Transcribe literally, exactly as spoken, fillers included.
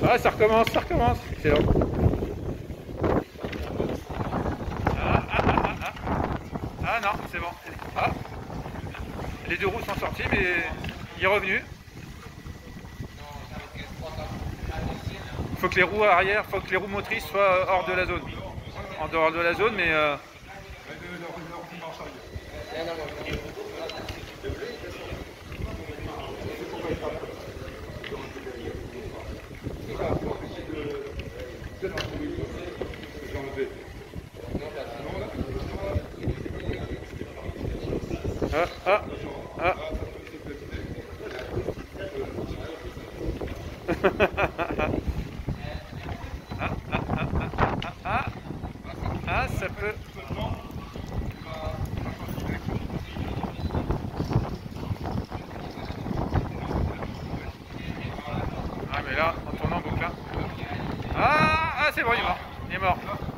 Ah, ça recommence, ça recommence. Excellent. Ah, ah, ah, ah, ah. Ah non, c'est bon. Ah. Les deux roues sont sorties, mais il est revenu. Il faut que les roues arrière, faut que les roues motrices soient hors de la zone. En dehors de la zone, mais... Euh... Ah, ah, ah. Ah, ah, ah, ah, ah, ah. Ah, ça peut... Ah, mais là, en tournant en boucle, là... Ah, ah c'est bon, il est mort. Il est mort.